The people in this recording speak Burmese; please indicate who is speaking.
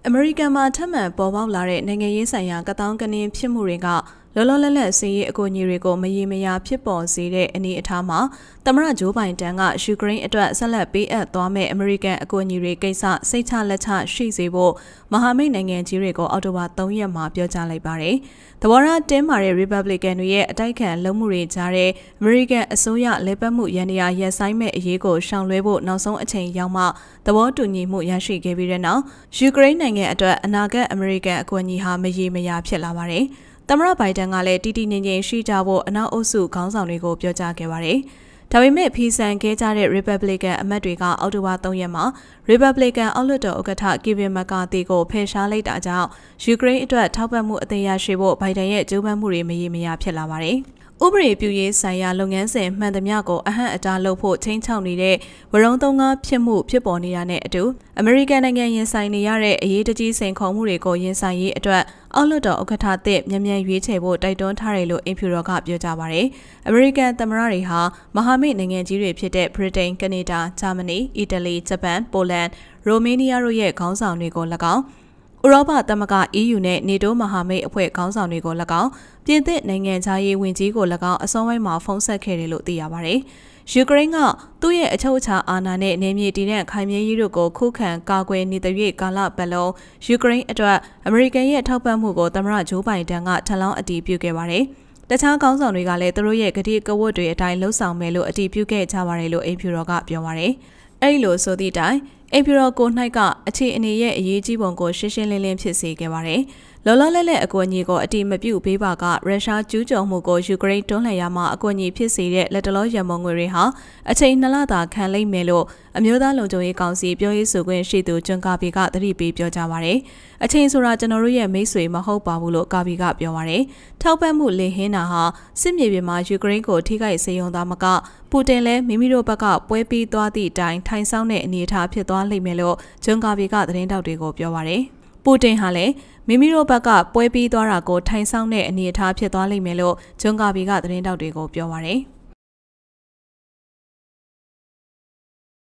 Speaker 1: အမေရိကန်မှာထပ်မံပေါ်ပေါက်လာတဲ့နိုင်ငံရေးဆိုင်ရာကတောင်းကနင်းဖြစ်မှုတွေကလောလောလတ်လတ်စီးရေးအကူအညီတွေကိုမရေမရာဖြစ်ပေါ်စေတဲ့အနေအထားမှာသမ္မတဂျိုးဘိုင်ဒန်ကယူကရိန်းအတွက်ဆက်လက်ပေးအပ်သွားမယ့်အမေရိကန်အကူအညီတွေကိစ္စစိတ်ချလက်ချရှိစေဖို့မဟာမိတ်နိုင်ငံကြီးတွေကိုအောက်တိုဘာ3 ရက်မှာပြောကြားလိုက်ပါတယ်။သဘောထားတင်းမာတဲ့ Republican တွေရဲ့အတိုက်ခံလုံးမှုတွေကြားတဲ့အမေရိကန်အစိုးရလဲပတ်မှုရန်ရာရပ်ဆိုင်းမဲ့အရေးကိုရှောင်လွှဲဖို့နောက်ဆုံးအချိန်ရောက်မှသဘောတူညီမှုရရှိခဲ့ပြီးတဲ့နောက်ယူကရိန်းနိုင်ငံအတွက်အနာဂတ်အမေရိကန်အကူအညီဟာမရေမရာဖြစ်လာပါတယ်။သမ္မတဘိုင်ဒန်ကလည်းတည်တည်ငြိမ်ငြိမ်ရှိကြဖို့အနောက်အုပ်စုခေါင်းဆောင်တွေကိုပြောကြားခဲ့ပါတယ်။ဒါပေမဲ့ဖီဆန်ခဲ့ကြတဲ့ Republican အမတ်တွေကအောက်တိုဘာ3 ရက်မှာ Republican အောက်လွှတ်တော်ဥက္ကဋ္ဌ Kevin McCarthy ကိုဖယ်ရှားလိုက်တာကြောင့်ယူကရိန်းအတွက်ထောက်ပံ့မှုအသစ်ရရှိဖို့ဘိုင်ဒန်ရဲ့ကြိုးပမ်းမှုတွေမရေမရာဖြစ်လာပါတယ်။ဥပဒေပြုရေးဆိုင်ရာလုပ်ငန်းစဉ်မှန်သမျှကိုအဟန့်အတားလုပ်ဖို့ချိန်ချောက်နေတဲ့ဝရုံသုံးကားဖြစ်မှုဖြစ်ပေါ်နေတာနဲ့အတူအမေရိကန်နိုင်ငံရင်ဆိုင်နေရတဲ့အရေးတကြီးစိန်ခေါ်မှုတွေကိုရင်ဆိုင်ရေးအတွက်အောက်လွှတ်တော်ဥက္ကဋ္ဌသစ်မြန်မြန်ရွေးချယ်ဖို့တိုက်တွန်းထားတယ်လို့အင်ဖြူတော်ကပြောကြားပါတယ်။အမေရိကန်သမ္မတတွေဟာမဟာမိတ်နိုင်ငံကြီးတွေဖြစ်တဲ့ဗြိတိန်၊ကနေဒါ၊ဂျာမနီ၊အီတလီ၊ဂျပန်၊ပိုလန်၊ရိုမေးနီးယားတို့ရဲ့ခေါင်းဆောင်တွေကို၎င်းဥရောပသမဂ္ဂ EU နဲ့ NATO မဟာမိတ်အဖွဲ့ခေါင်းဆောင်တွေကို၎င်းပြင်သစ်နိုင်ငံခြားရေးဝန်ကြီးကို၎င်းအစောပိုင်းမှာဖုန်းဆက်ခဲ့တယ်လို့သိရပါတယ်။ယူကရိန်းကသူ့ရဲ့အချုပ်အခြာအာဏာနဲ့နေမြေတည်တဲ့ခိုင်မြဲရေးတို့ကိုခုခံကာကွယ်နေတဲ့၍ကာလပတ်လုံးယူကရိန်းအတွက်အမေရိကန်ရဲ့ထောက်ပံ့မှုကိုသမ္မတဂျိုးဘိုင်ဒန်ကထပ်လောင်းအတည်ပြုခဲ့ပါတယ်။တခြားခေါင်းဆောင်တွေကလည်းသူတို့ရဲ့ကတိကဝတ်တွေအတိုင်းလှုပ်ဆောင်မယ်လို့အတည်ပြုခဲ့ကြပါတယ်လို့အင်ဖြူတော်ကပြောပါတယ်။အဲဒီလိုဆိုသည့်တိုင်အင်ဖြူတော်ကို၌ကအခြေအနေရဲ့အရေးကြီးပုံကိုရှင်းရှင်းလင်းလင်းဖြစ်စေခဲ့ပါတယ်။လောလောလတ်လတ်အကူအညီကိုအတိမပြုတ်ပေးပါကရုရှားကျူးကျော်မှုကိုယူကရိန်းတွန်းလှန်ရမှာအကူအညီဖြစ်စေတဲ့လက်တလောရန်ပုံငွေတွေဟာအချိန်2 လသာခံလိမ့်မယ်လို့အမျိုးသားလုံခြုံရေးကောင်စီပြောရေးဆိုခွင့်ရှိသူဂျွန်ကာဘီကသတိပေးပြောကြားပါတယ်။အချိန်ဆိုတာကျွန်တော်တို့ရဲ့မိတ်ဆွေမဟုတ်ပါဘူးလို့ကာဘီကပြောပါတယ်။ထောက်ပံ့မှုလင်ဟင်းတာဟာစစ်မြေပြင်မှာယူကရိန်းကိုထိခိုက်စေရုံသာမကပူတင်လည်းမိမိတို့ဘက်ကပွဲပြီးသွားသည့်အတိုင်းထိုင်ဆောင်တဲ့အနေအထားဖြစ်သွားလိမ့်မယ်လို့ဂျွန်ကာဘီကသတင်းတောက်တွေကိုပြောပါတယ်။ပူတင်ဟာလည်းမိမိတို့ဘက်ကပွဲပြီးသွားတာကိုထိုင်ဆောင်တဲ့အနေအထားဖြစ်သွားလိမ့်မယ်လို့ဂျွန်ကာဘီကသတင်းတောက်တွေကိုပြောပါတယ်။